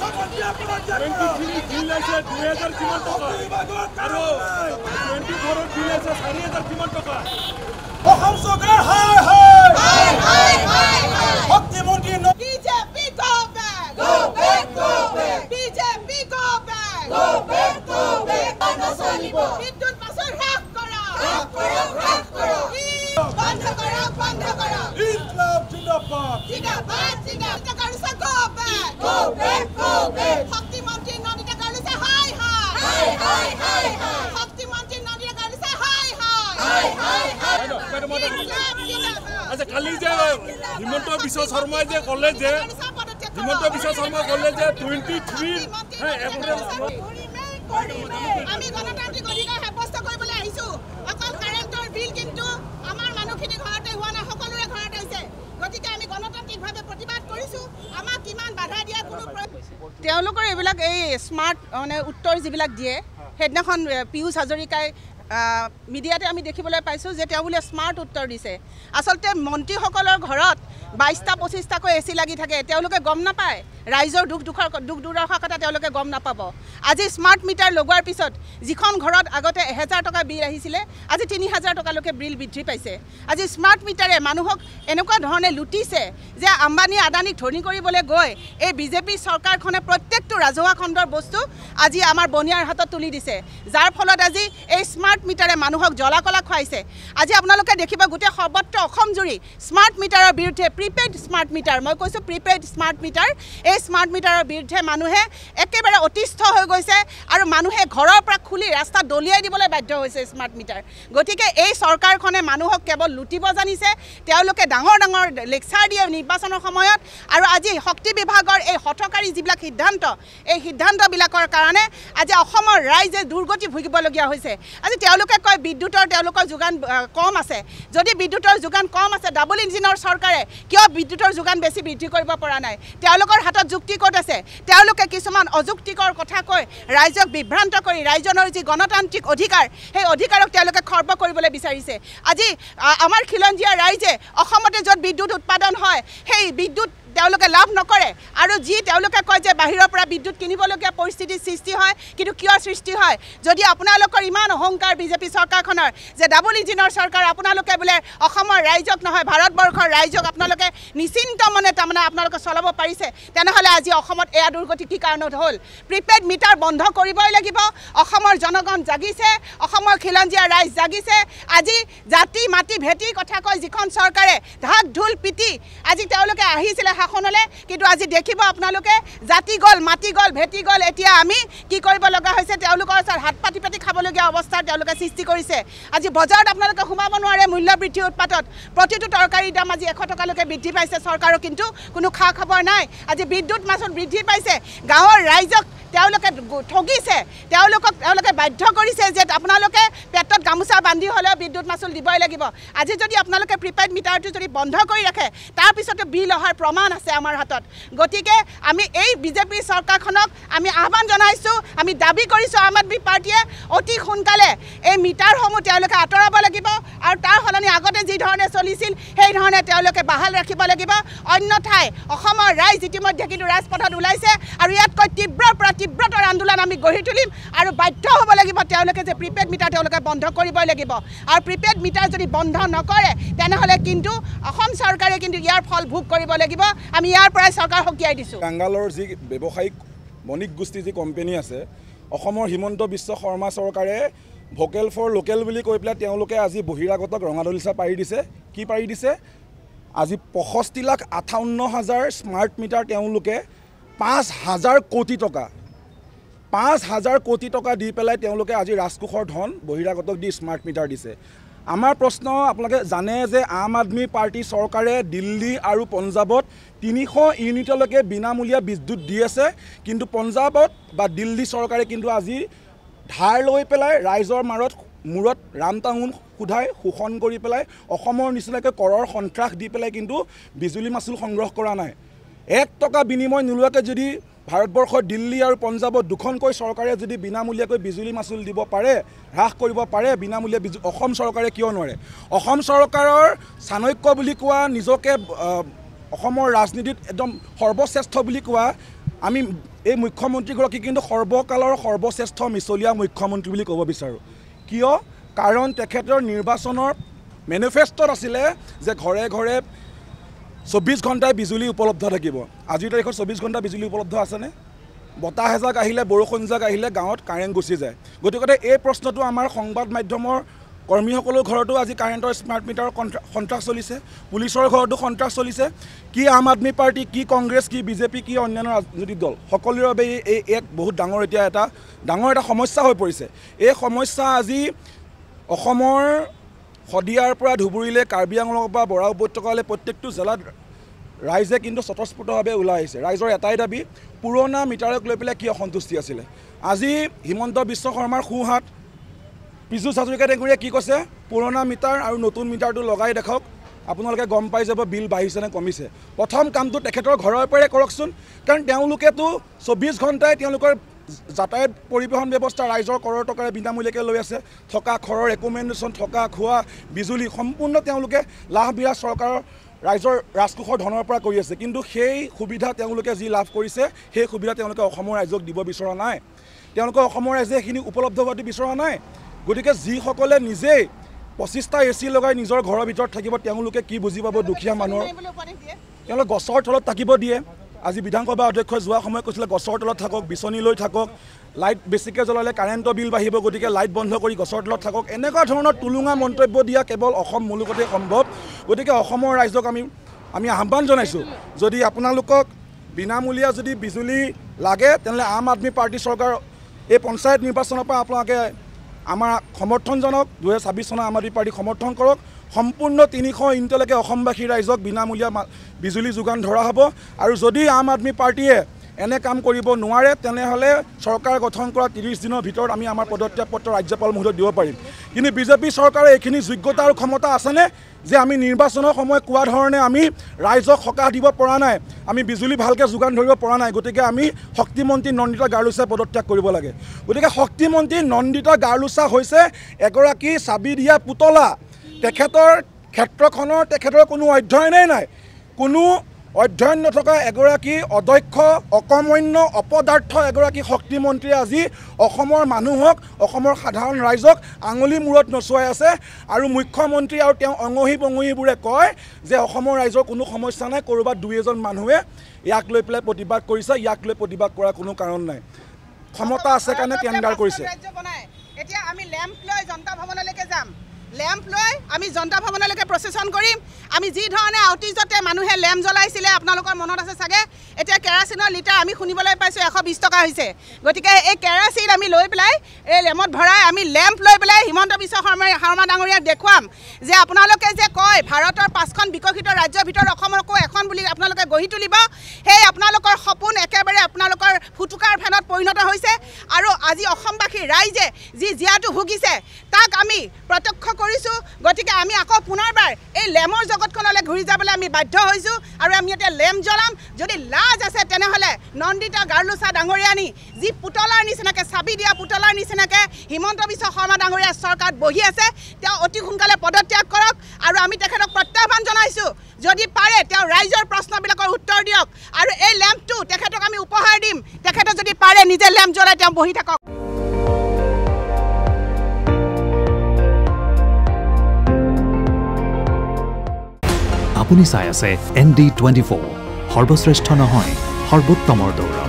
কালি যে হিমন্ত বিশ্ব শৰ্মাই যে ক'লে যে হিমন্ত বিশ্ব শৰ্মাই ক'লে যে 23 আমি গণতান্ত্ৰিক অধিকাৰ সাব্যস্ত কৰিবলৈ আহিছো অকল কাৰেণ্টৰ বিল কিন্তু আমাৰ মানুহখিনি ঘৰতে হোৱা নাই সকলোৰে ঘৰত হৈছে গতিকে আমি গণতান্ত্ৰিকভাৱে প্ৰতিবাদ কৰিছো আমাক কিমান বাধা দিয়া কোনো তেওঁলোকৰ এইবিলাক এই স্মাৰ্ট মানে উত্তৰ যিবিলাক দিয়ে সেইদিনাখন পিয়ুষ হাজৰিকাই মিডিয়াতে আমি দেখিবলৈ পাইছোঁ যে তেওঁ বোলে স্মাৰ্ট উত্তৰ দিছে আচলতে মন্ত্ৰীসকলৰ ঘৰত 22টা 25টাকৈ এচি লাগি থাকে তেওঁলোকে গম নাপায় ৰাইজৰ দুখ দুৰ্দশাৰ কথা তেওঁলোকে গম নাপাব আজি স্মাৰ্ট মিটাৰ লগোৱাৰ পিছত যিখন ঘৰত আগতে 1000 টকা বিল আহিছিলে আজি 3000 টকালৈকে বিল বৃদ্ধি পাইছে আজি স্মাৰ্ট মিটাৰে মানুহক এনেকুৱা ধৰণে লুটিছে যে আম্বানী আদানীক ধনী কৰিবলৈ গৈ এই বিজেপি চৰকাৰখনে প্ৰত্যেকটো ৰাজহুৱা খণ্ডৰ বস্তু আজি আমাৰ বনিয়াৰ হাতত তুলি দিছে যাৰ ফলত আজি এই স্মাৰ্ট মিটাৰে মানুহক জ্বলাকলা খুৱাইছে আজি আপোনালোকে দেখিব গোটেই সৰ্বত্ৰ অসম জুৰি স্মাৰ্ট মিটাৰৰ বিৰুদ্ধে প্ৰিপেইড স্মাৰ্ট মিটাৰ মই কৈছোঁ প্ৰিপেইড স্মাৰ্ট মিটাৰ এই স্মাৰ্ট মিটাৰৰ বিৰুদ্ধে মানুহে একেবাৰে অতিষ্ঠ হৈ গৈছে আৰু মানুহে ঘৰৰ পৰা খুলি ৰাস্তা দলিয়াই দিবলৈ বাধ্য হৈছে স্মাৰ্ট মিটাৰ গতিকে এই চৰকাৰখনে মানুহক কেৱল লুটিব জানিছে তেওঁলোকে ডাঙৰ ডাঙৰ লেকচাৰ দিয়ে নিৰ্বাচনৰ সময়ত আৰু আজি শক্তি বিভাগৰ এই হঠকাৰী যিবিলাক সিদ্ধান্ত এই সিদ্ধান্তবিলাকৰ কাৰণে আজি অসমৰ ৰাইজে দুৰ্গতি ভুগিবলগীয়া হৈছে আজি তেওঁলোকে কয় বিদ্যুতৰ তেওঁলোকৰ যোগান কম আছে যদি বিদ্যুতৰ যোগান কম আছে ডাবল ইঞ্জিনৰ চৰকাৰে কিয় বিদ্যুতৰ যোগান বেছি বৃদ্ধি কৰিব পৰা নাই তেওঁলোকৰ হাতত যুক্তি ক'ত আছে তেওঁলোকে কিছুমান অযুক্তিকৰ কথা কৈ ৰাইজক বিভ্ৰান্ত কৰি ৰাইজনৰ যি গণতান্ত্ৰিক অধিকাৰ সেই অধিকাৰক তেওঁলোকে খৰ্ব কৰিবলৈ বিচাৰিছে আজি আমাৰ খিলঞ্জীয়া ৰাইজে অসমতে য'ত বিদ্যুৎ উৎপাদন হয় সেই বিদ্যুৎ তেওঁলোকে লাভ নকৰে আৰু যি তেওঁলোকে কয় যে বাহিৰৰ পৰা বিদ্যুৎ কিনিবলগীয়া পৰিস্থিতিৰ সৃষ্টি হয় কিন্তু কিয় সৃষ্টি হয় যদি আপোনালোকৰ ইমান অহংকাৰ বিজেপি চৰকাৰখনৰ যে ডাবল ইঞ্জিনৰ চৰকাৰ আপোনালোকে বোলে অসমৰ ৰাইজক নহয় ভাৰতবৰ্ষৰ ৰাইজক আপোনালোকে নিশ্চিন্ত মনে তাৰমানে আপোনালোকে চলাব পাৰিছে তেনেহ'লে আজি অসমত এয়া দুৰ্গতি কি কাৰণত হ'ল প্ৰিপেইড মিটাৰ বন্ধ কৰিবই লাগিব অসমৰ জনগণ জাগিছে অসমৰ খিলঞ্জীয়া ৰাইজ জাগিছে আজি জাতি মাটি ভেটি কথা কয় যিখন চৰকাৰে ঢাক ঢোল পিটি আজি তেওঁলোকে আহিছিলে শাসনলৈ কিন্তু আজি দেখিব আপোনালোকে জাতি গল মাটি গল ভেটি গল এতিয়া আমি কি কৰিব লগা হৈছে তেওঁলোকৰ হাত পাতি পাতি খাবলগীয়া অৱস্থাৰ তেওঁলোকে সৃষ্টি কৰিছে আজি বজাৰত আপোনালোকে সোমাব নোৱাৰে মূল্য বৃদ্ধি উৎপাতত প্ৰতিটো তৰকাৰীৰ দাম আজি 100 টকালৈকে বৃদ্ধি পাইছে চৰকাৰৰ কিন্তু কোনো খা খবৰ নাই আজি বিদ্যুৎ মাচুল বৃদ্ধি পাইছে গাঁৱৰ ৰাইজক তেওঁলোকে ঠগিছে তেওঁলোকে বাধ্য কৰিছে যে আপোনালোকে পেটত গামোচা বান্ধি হ'লেও বিদ্যুৎ মাচুল দিবই লাগিব আজি যদি আপোনালোকে প্ৰিপেইড মিটাৰটো যদি বন্ধ কৰি ৰাখে তাৰ পিছতো বিল অহাৰ প্ৰমাণ আছে আমাৰ হাতত গতিকে আমি এই বিজেপি চৰকাৰখনক আমি আহ্বান জনাইছোঁ আমি দাবী কৰিছোঁ আম আদমি পাৰ্টিয়ে অতি সোনকালে এই মিটাৰসমূহ তেওঁলোকে আঁতৰাব লাগিব আৰু তাৰ সলনি আগতে যি ধৰণে চলিছিল সেই ধৰণে তেওঁলোকে বাহাল ৰাখিব লাগিব অন্যথাই অসমৰ ৰাইজ ইতিমধ্যে কিন্তু ৰাজপথত ওলাইছে আৰু ইয়াতকৈ তীব্ৰতৰ আন্দোলন আমি গঢ়ি তুলিম আৰু বাধ্য হ'ব লাগিব তেওঁলোকে যে প্ৰিপেইড মিটাৰ তেওঁলোকে বন্ধ কৰিবই লাগিব আৰু প্ৰিপেইড মিটাৰ যদি বন্ধ নকৰে তেনেহ'লে কিন্তু অসম চৰকাৰে কিন্তু ইয়াৰ ফল ভোগ কৰিব লাগিব আমি ইয়াৰ পৰাই চৰকাৰ সকীয়াই দিছোঁ বাংগালোৰ যি ব্যৱসায়িক বণিক গোষ্ঠী যি কোম্পানী আছে অসমৰ হিমন্ত বিশ্ব শৰ্মা চৰকাৰে ভোকেল ফৰ লোকেল বুলি কৈ পেলাই তেওঁলোকে আজি বহিৰাগতক ৰঙাদলিচা পাৰি দিছে কি পাৰি দিছে আজি 65,58,000 স্মাৰ্ট মিটাৰ তেওঁলোকে 5,000 কোটি টকা 5,000 কোটি টকা দি পেলাই তেওঁলোকে আজি ৰাজকোষৰ ধন বহিৰাগতক দি স্মাৰ্ট মিটাৰ দিছে আমাৰ প্ৰশ্ন আপোনালোকে জানে যে আম আদমি পাৰ্টি চৰকাৰে দিল্লী আৰু পঞ্জাৱত 300 ইউনিটলৈকে বিনামূলীয়া বিদ্যুৎ দি আছে কিন্তু পঞ্জাৱত বা দিল্লী চৰকাৰে কিন্তু আজি ধাৰ লৈ পেলাই ৰাইজৰ মূৰত ৰামটাঙোন সুধাই শোষণ কৰি পেলাই অসমৰ নিচিনাকৈ কৰৰ সন্ত্ৰাস দি পেলাই কিন্তু বিজুলী মাচুল সংগ্ৰহ কৰা নাই 1 টকা বিনিময় নোলোৱাকৈ যদি ভাৰতবৰ্ষৰ দিল্লী আৰু পঞ্জাৱত দুখনকৈ চৰকাৰে যদি বিনামূলীয়াকৈ বিজুলী মাচুল দিব পাৰে হ্ৰাস কৰিব পাৰে বিনামূলীয়া অসম চৰকাৰে কিয় নোৱাৰে অসম চৰকাৰৰ চাণক্য বুলি কোৱা নিজকে অসমৰ ৰাজনীতিত একদম সৰ্বশ্ৰেষ্ঠ বুলি কোৱা আমি এই মুখ্যমন্ত্ৰীগৰাকী কিন্তু সৰ্বকালৰ সৰ্বশ্ৰেষ্ঠ মিছলীয়া মুখ্যমন্ত্ৰী বুলি ক'ব বিচাৰোঁ। কিয়? কাৰণ তেখেতৰ নিৰ্বাচনৰ মেনিফেষ্টত আছিলে যে ঘৰে ঘৰে 24 ঘণ্টাই বিজুলী উপলব্ধ থাকিব। আজিৰ তাৰিখত 24 ঘণ্টা বিজুলী উপলব্ধ আছেনে? বতাহ এজাক আহিলে, বৰষুণ এজাক আহিলে গাঁৱত কাৰেণ্ট গুচি যায়। গতিকে এই প্ৰশ্নটো আমাৰ সংবাদ মাধ্যমৰ কৰ্মীসকলৰ ঘৰতো আজি কাৰেণ্টৰ স্মাৰ্ট মিটাৰৰ সন্ত্ৰাস চলিছে, পুলিচৰ ঘৰতো সন্ত্ৰাস চলিছে। কি আম আদমি পাৰ্টি, কি কংগ্ৰেছ, কি বিজেপি, কি অন্যান্য ৰাজনৈতিক দল, সকলোৰে বাবে এই এক বহুত ডাঙৰ এতিয়া ডাঙৰ এটা সমস্যা হৈ পৰিছে। এই সমস্যা আজি অসমৰ শদিয়াৰ পৰা ধুবুৰীলৈ, কাৰ্বি আংলঙৰ পৰা বৰাক উপত্যকালৈ প্ৰত্যেকটো জিলাত ৰাইজে কিন্তু স্বতঃস্ফূৰ্তভাৱে ওলাই আহিছে। ৰাইজৰ এটাই দাবী, পুৰণা মিটাৰক লৈ পেলাই কি অসন্তুষ্টি আছিলে। আজি হিমন্ত বিশ্ব শৰ্মাৰ সোঁহাত পীযুষ হাজৰিকা ডেঙুৰীয়ে কি কৈছে, পুৰণা মিটাৰ আৰু নতুন মিটাৰটো লগাই দেখাওক, আপোনালোকে গম পাই যাব বিল বাঢ়িছে নে কমিছে। প্ৰথম কামটো তেখেতৰ ঘৰৰ পৰাই কৰকচোন, কাৰণ তেওঁলোকেতো 24 ঘণ্টাই তেওঁলোকৰ যাতায়াত পৰিবহণ ব্যৱস্থা ৰাইজৰ কৰৰ টকাৰে বিনামূলীয়াকৈ লৈ আছে। থকা খৰৰ একমেণ্ডেশ্যন, থকা খোৱা, বিজুলী সম্পূৰ্ণ তেওঁলোকে লাভবিৰাজ চৰকাৰৰ ৰাইজৰ ৰাজকোষৰ ধনৰ পৰা কৰি আছে। কিন্তু সেই সুবিধা তেওঁলোকে যি লাভ কৰিছে, সেই সুবিধা তেওঁলোকে অসমৰ ৰাইজক দিব বিচৰা নাই। তেওঁলোকে অসমৰ ৰাইজে সেইখিনি উপলব্ধ হোৱাটো বিচৰা নাই। গতিকে যিসকলে নিজেই 25টা AC লগাই নিজৰ ঘৰৰ ভিতৰত থাকিব, তেওঁলোকে কি বুজি পাব দুখীয়া মানুহৰ? তেওঁলোকে গছৰ তলত থাকিব দিয়ে। আজি বিধানসভা অধ্যক্ষই যোৱা সময়ত কৈছিলে গছৰ তলত থাকক, বিচনী লৈ থাকক, লাইট বেছিকৈ জ্বলালে কাৰেণ্টৰ বিল বাঢ়িব, গতিকে লাইট বন্ধ কৰি গছৰ তলত থাকক। এনেকুৱা ধৰণৰ টুলুঙা মন্তব্য দিয়া কেৱল অসম মুলুকতে সম্ভৱ। গতিকে অসমৰ ৰাইজক আমি আহ্বান জনাইছোঁ, যদি আপোনালোকক বিনামূলীয়া যদি বিজুলী লাগে, তেনেহ'লে আম আদমি পাৰ্টি চৰকাৰ এই পঞ্চায়ত নিৰ্বাচনৰ পৰা আপোনালোকে আমাৰ সমৰ্থন জনাওক। 2026 চনৰ আম আদমি পাৰ্টিক সমৰ্থন কৰক। সম্পূৰ্ণ 300 ইউনিটলৈকে অসমবাসী ৰাইজক বিনামূলীয়া বিজুলী যোগান ধৰা হ'ব। আৰু যদি আম আদমি পাৰ্টিয়ে এনে কাম কৰিব নোৱাৰে, তেনেহ'লে চৰকাৰ গঠন কৰা 30 দিনৰ ভিতৰত আমি আমাৰ পদত্যাগ পত্ৰ ৰাজ্যপাল মহোদয়ক দিব পাৰিম। কিন্তু বিজেপি চৰকাৰে এইখিনি যোগ্যতা আৰু ক্ষমতা আছেনে যে আমি নিৰ্বাচনৰ সময়ত কোৱা ধৰণে আমি ৰাইজক সকাহ দিব পৰা নাই, আমি বিজুলী ভালকৈ যোগান ধৰিব পৰা নাই। গতিকে আমি শক্তিমন্ত্ৰী নন্দিতা গাৰ্লুচাই পদত্যাগ কৰিব লাগে। গতিকে শক্তিমন্ত্ৰী নন্দিতা গাৰ্লুচা হৈছে এগৰাকী চাবি দিয়া পুতলা। তেখেতৰ ক্ষেত্ৰখনৰ তেখেতৰ কোনো অধ্যয়নেই নাই, কোনো অধ্যয়ন নথকা এগৰাকী অদক্ষ, অকৰ্মণ্য, অপদাৰ্থ এগৰাকী শক্তিমন্ত্ৰীয়ে আজি অসমৰ মানুহক, অসমৰ সাধাৰণ ৰাইজক আঙুলি মূৰত নচুৱাই আছে। আৰু মুখ্যমন্ত্ৰী আৰু তেওঁ অঙহী বঙহীবোৰে কয় যে অসমৰ ৰাইজৰ কোনো সমস্যা নাই, ক'ৰবাত 2-এজন মানুহে ইয়াক লৈ পেলাই প্ৰতিবাদ কৰিছে, ইয়াক লৈ প্ৰতিবাদ কৰাৰ কোনো কাৰণ নাই। ক্ষমতা আছে কাৰণে টেণ্ডাৰ কৰিছে। এতিয়া আমি লেম্প লৈ জনতা ভৱনলৈকে যাম, লেম্প লৈ আমি জনতা ভৱনলৈকে প্ৰচেছন কৰিম। আমি যি ধৰণে আউটিজতে মানুহে লেম্প জ্বলাইছিলে, আপোনালোকৰ মনত আছে চাগে। এতিয়া কেৰাচিনৰ লিটাৰ আমি শুনিবলৈ পাইছোঁ 120 টকা হৈছে। গতিকে এই কেৰাচিন আমি লৈ পেলাই এই লেম্পত ভৰাই আমি লেম্প লৈ পেলাই হিমন্ত বিশ্ব শৰ্মা ডাঙৰীয়াক দেখুৱাম যে আপোনালোকে যে কয় ভাৰতৰ 5খন বিকশিত ৰাজ্যৰ ভিতৰত অসমকো এখন বুলি আপোনালোকে গঢ়ি তুলিব, সেই আপোনালোকৰ সপোন একেবাৰে আপোনালোকৰ ফুটুকাৰ ফেনত পৰিণত হৈছে। আৰু আজি অসমবাসী ৰাইজে যি জীয়াটো ভুগিছে তাক আমি প্ৰত্যক্ষ কৰিছোঁ। গতিকে আমি আকৌ পুনৰবাৰ এই লেমৰ জগতখনলৈ ঘূৰি যাবলৈ আমি বাধ্য হৈছোঁ। আৰু আমি এতিয়া লেম্প জ্বলাম। যদি লাজ আছে তেনেহ'লে নন্দিতা গাৰ্লুচা ডাঙৰীয়ানী যি পুতলাৰ নিচিনাকৈ, চাবি দিয়া পুতলাৰ নিচিনাকৈ হিমন্ত বিশ্ব শৰ্মা ডাঙৰীয়াৰ চৰকাৰত বহি আছে, তেওঁ অতি সোনকালে পদত্যাগ কৰক। আৰু আমি তেখেতক প্ৰত্যাহ্বান জনাইছোঁ, যদি পাৰে তেওঁ ৰাইজৰ প্ৰশ্নবিলাকৰ উত্তৰ দিয়ক। আৰু এই লেম্পটো তেখেতক আমি উপহাৰ দিম। তেখেতে যদি পাৰে নিজে লেম্প জ্বলাই তেওঁ বহি থাকক। আপুনি চাই আছে ND24, সৰ্বশ্ৰেষ্ঠ নহয় সৰ্বোত্তমৰ দৌৰ।